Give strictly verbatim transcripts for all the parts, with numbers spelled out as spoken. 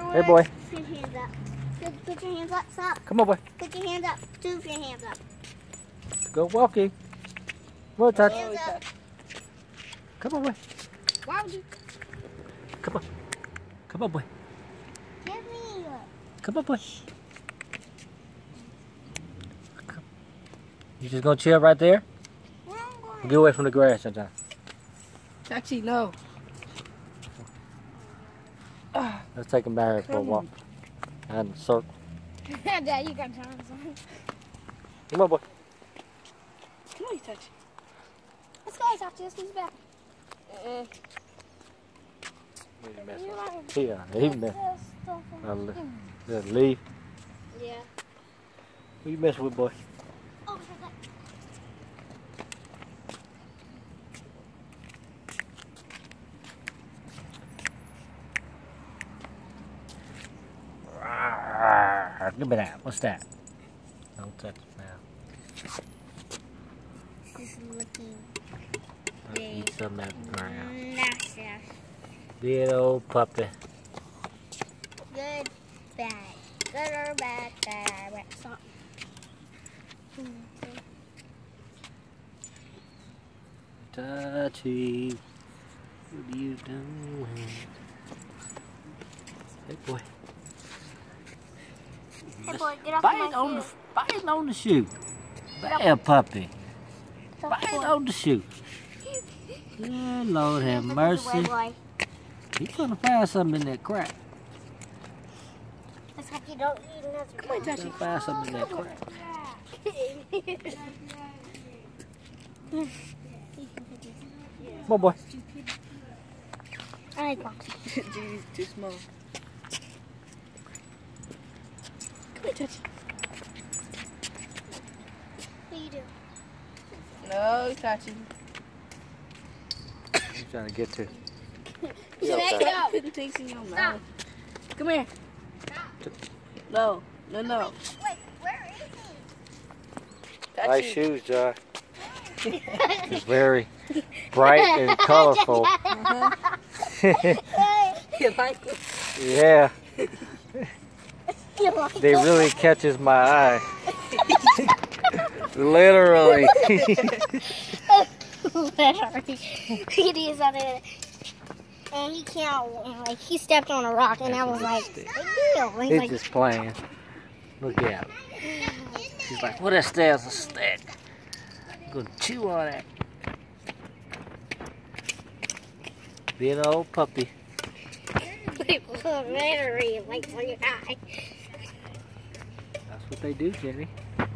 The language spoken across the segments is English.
Hey, boy. Put your hands up. Put, put your hands up. Stop. Come on, boy. Put your hands up. Two of your hands up. Go walking. Come on, touch. Hands up. Come on, boy. Why would you? Come on. Come on, boy. Give me your. Come on, boy. Come. You just gonna chill right there? Get away from the grass sometimes. Actually, no. Let's take him back for a walk. And circle. Dad, you got time, son. Come on, boy. Come on, you touch. Let's go, talk to us. He's back. Uh-uh. Yeah, he messed. Just leave. Yeah. Who you messing with, boy? Oh, Give me that. What's that? Don't touch it now. this is looking I'll eat some at the ground. Mastiff. Good old puppy. Good, bad. Good or bad, bad or bad. Stop. Touchy. What are you doing? Hey, boy. Hey, boy, get off Bite my on the, shoe. bite on the shoe. Bad puppy. Stop, Bite boy. on the shoe. Yeah, Lord have Look mercy. this way, boy. He's gonna find something in that crack. Let's hope you don't eat another. Come on, He's touch gonna it. find something in that crack. Come on, boy. I like boxing. Jeez, too small. Come on, touch it. What do you do? No, touching. He's trying to get to. You let okay. go. Putting things in your mouth. Come here. No, no, no. Wait, where is he? Nice shoes, Josh. It's very bright and colorful. Uh-huh. You like it? Yeah, You like they it? really catches my eye. Literally. Literally. He did something. And he can't, like, he stepped on a rock, and I was like, big deal. And he's He's like, just playing. Look at him. He's like, what is that? It's a stick. I'm gonna chew on it. Being an old puppy. literally, like, for your eye. That's what they do, Jenny.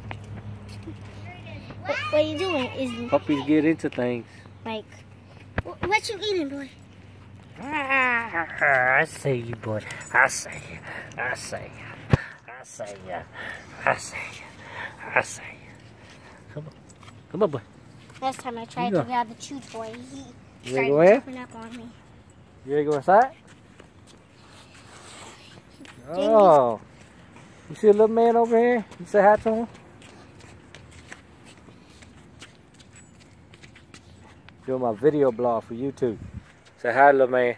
What, what are you doing? Is, Puppies get into things. like, what, what you eating, boy? I see you, boy. I see you. I see you. I see you. I see you. I see you. Come on. Come on, boy. Last time I tried You to go. grab the chew toy, he You ready to started go in? jumping up on me. You ready to go inside? Oh. You see a little man over here? You say hi to him? Doing my video blog for YouTube. Say hi, little man.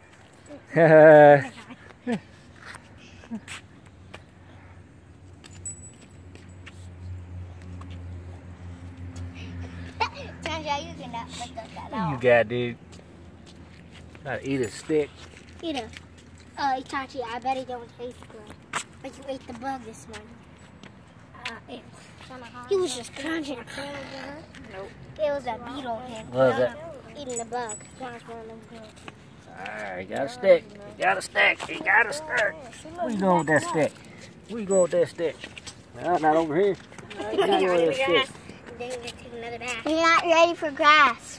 Turns out you cannot lick up that You all. got, dude. Gotta eat a stick. Eat it. Uh, Itachi, I bet it don't taste good. But you ate the bug this morning. Uh, it, he was just crunching. Nope. It was a beetle him. What was that? Eating the bug. Alright, you got a stick. You got a stick. You got a stick. Where you going with that stick? Where you going with that stick? No, not over here. Where you going with that stick? Then you take another bath. You're not ready for grass.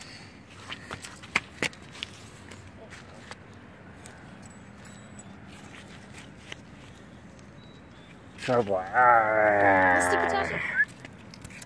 Turbo. Alright. Let's take a touch.